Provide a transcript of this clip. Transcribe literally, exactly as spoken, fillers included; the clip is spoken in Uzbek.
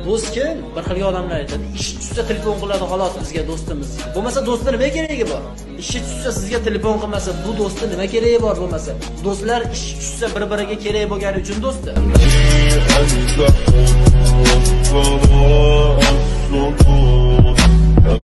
do'st kim? Bir xil odamlar aytadi, ish tushsa telefon qiladi xolos bizga do'stimiz. Bo'lmasa do'stlar nima keragi bor? Ishi tushsa sizga telefon qilmasa, bu do'stda nima keragi bor bo'lmasa? Do'stlar ish tushsa bir-biriga kerak bo'lgani uchun do'stdir.